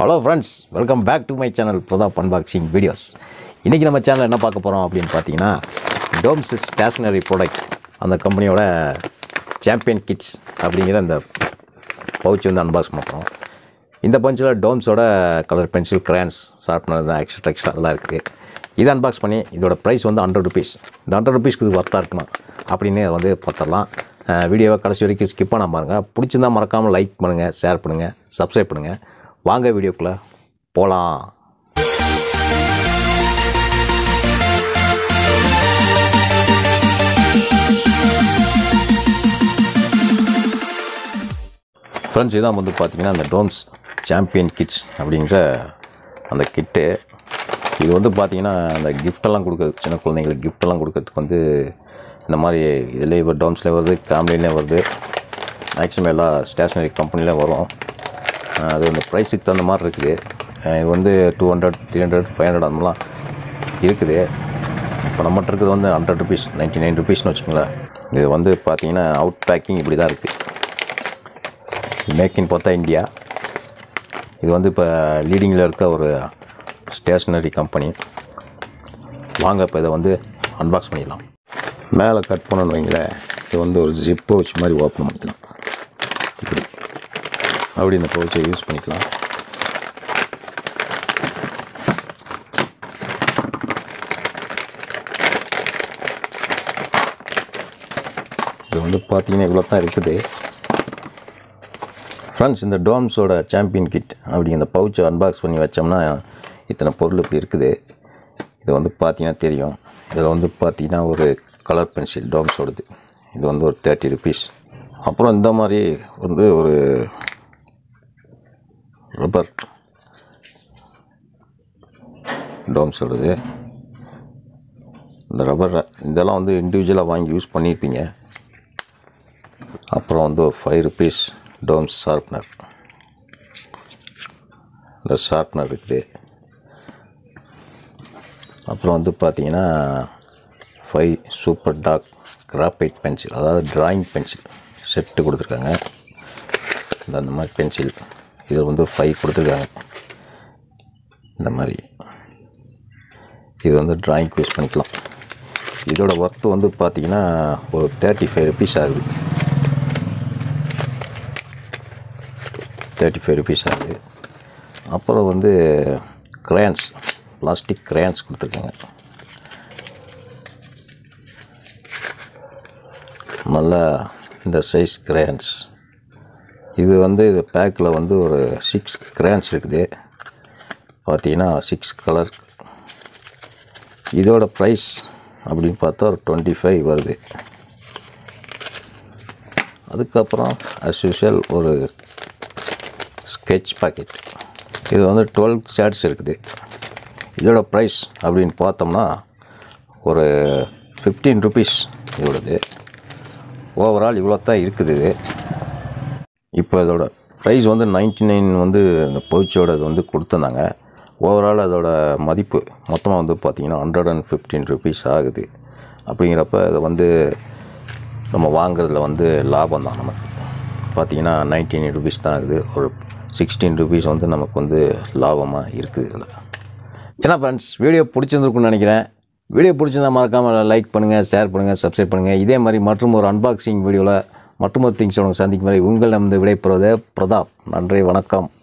Hello friends, welcome back to my channel Pradhap unboxing videos. இன்னைக்கு நம்ம சேனல்ல என்ன பார்க்க போறோம் அப்படினு பாத்தீங்கன்னா Doms stationery product அந்த கம்பெனியோட சாம்பியன் கிட்ஸ் அப்படிங்கற அந்த பவுச் வந்து அன்பாக்ஸ் பண்றோம். இந்த பஞ்சில Domsோட கலர் பென்சில் crayons ஷார்ப்னர் தான் எக்ஸ்ட்ரா அதெல்லாம் இருக்கு. இத அன்பாக்ஸ் பண்ணி இதோட பிரைஸ் வந்து 100 ரூபீஸ். இந்த 100 ரூபீஸ்க்கு இது வர்த்தா இருக்குமா அப்படினே வந்து பார்த்தறலாம். வீடியோவை கடைசி வரைக்கும் ஸ்கிப் பண்ணாம பாருங்க. பிடிச்சிருந்தா மறக்காம லைக் பண்ணுங்க, ஷேர் பண்ணுங்க, Subscribe பண்ணுங்க. வாங்க வீடியோக்குள்ள போலாம். ஃப்ரெண்ட்ஸ் இதான் வந்து பார்த்தீங்கன்னா அந்த Doms சாம்பியன் கிட்ஸ் அப்படிங்கிற அந்த கிட்டு. இது வந்து பார்த்தீங்கன்னா அந்த கிஃப்டெல்லாம் கொடுக்குறது, சின்ன குழந்தைங்களுக்கு கிஃப்டெல்லாம் கொடுக்கறதுக்கு வந்து இந்த மாதிரி இதில் இப்போ Domஸ்லேயே வருது, கேம்லின்லேயே வருது, மேக்ஸிமம் எல்லா ஸ்டேஷ்னரி கம்பெனிலையும் வரும். அது அந்த ப்ரைஸுக்கு தகுந்த மாதிரி இருக்குது. இது வந்து 200, 300, 500 அந்த மாதிரிலாம் இருக்குது. இப்போ நம்மகிட்ட இருக்கிறது வந்து 100 ரூபீஸ், 99 ரூபீஸ்னு வச்சுக்கோங்களேன். இது வந்து பார்த்தீங்கன்னா அவுட் பேக்கிங் இப்படி தான் இருக்குது. மேக்கின் பார்த்தா இந்தியா. இது வந்து இப்போ லீடிங்கில் இருக்க ஒரு ஸ்டேஷ்னரி கம்பெனி. வாங்க இப்போ இதை வந்து அன்பாக்ஸ் பண்ணிடலாம். மேலே கட் பண்ணணும்னு வைங்களேன், இது வந்து ஒரு ஜிப் பவுச் மாதிரி ஓப்பன் பண்ணிக்கலாம். இப்படி அப்படி இந்த பவுச்சை யூஸ் பண்ணிக்கலாம். இது வந்து பார்த்தீங்கன்னா இவ்வளோ தான் இருக்குது. ஃப்ரெண்ட்ஸ் இந்த Domsோட சாம்பியன் கிட் அப்படி இந்த பவுச்சை அன்பாக்ஸ் பண்ணி வச்சோம்னா இத்தனை பொருள் இப்படி இருக்குது. இது வந்து பார்த்தீங்கன்னா தெரியும். இதில் வந்து பார்த்தீங்கன்னா ஒரு கலர் பென்சில் Domsோடது, இது வந்து ஒரு 30 ரூபீஸ். அப்புறம் இந்த மாதிரி வந்து ஒரு ரப்பர் Domsோடது. இந்த ரப்பர் இதெல்லாம் வந்து இண்டிவிஜுவலாக வாங்கி யூஸ் பண்ணியிருப்பீங்க. அப்புறம் வந்து ஒரு 5 ரூபீஸ் Doms ஷார்ப்னர். இந்த ஷார்ப்னர் இருக்குது. அப்புறம் வந்து பார்த்தீங்கன்னா 5 சூப்பர் டார்க் கிராஃபைட் பென்சில், அதாவது டிராயிங் பென்சில் செட்டு கொடுத்துருக்காங்க. அந்த மாதிரி பென்சில் இது வந்து 5 கொடுத்துருக்காங்க. இந்த மாதிரி இது வந்து டிராயிங் யூஸ் பண்ணிக்கலாம். இதோட ஒர்த்து வந்து பார்த்தீங்கன்னா ஒரு 35 ரூபீஸ் ஆகுது. 35 ரூபீஸ் ஆகுது. அப்புறம் வந்து crayons, பிளாஸ்டிக் crayons கொடுத்துருக்காங்க. நல்லா இந்த சைஸ் crayons. இது வந்து இது பேக்கில் வந்து ஒரு 6 crayons இருக்குது. பார்த்தீங்கன்னா 6 கலர். இதோட ப்ரைஸ் அப்படின்னு பார்த்தா ஒரு 25 வருது. அதுக்கப்புறம் as usual ஒரு ஸ்கெட்ச் பாக்கெட். இது வந்து 12 ஷேட்ஸ் இருக்குது. இதோட ப்ரைஸ் அப்படின்னு பார்த்தோம்னா ஒரு 15 ரூபீஸ் இதோடது. ஓவரால் இவ்வளோ தான் இருக்குது. இப்போ இதோட ப்ரைஸ் வந்து 99 வந்து இந்த பவுச்சோட இது வந்து கொடுத்துருந்தாங்க. ஓவரால் அதோட மதிப்பு மொத்தமாக வந்து பார்த்திங்கன்னா 115 ரூபீஸ் ஆகுது. அப்படிங்கிறப்ப இதை வந்து நம்ம வாங்குறதுல வந்து லாபம் தான். நமக்கு பார்த்திங்கன்னா 99 ரூபீஸ் தான் ஆகுது. ஒரு 16 ரூபீஸ் வந்து நமக்கு வந்து லாபமாக இருக்குது இதில். ஏன்னா ஃப்ரெண்ட்ஸ் வீடியோ பிடிச்சிருந்துருக்குன்னு நினைக்கிறேன். வீடியோ பிடிச்சிருந்தா மறக்காமல் லைக் பண்ணுங்கள், ஷேர் பண்ணுங்கள், Subscribe பண்ணுங்கள். இதே மாதிரி மற்றும் ஒரு அன்பாக்சிங் வீடியோவில் மற்றும் ஒரு திங்ஸோட சந்திக்கும் வரை உங்கள் விடைபெறுவது பிரதாப். நன்றி, வணக்கம்.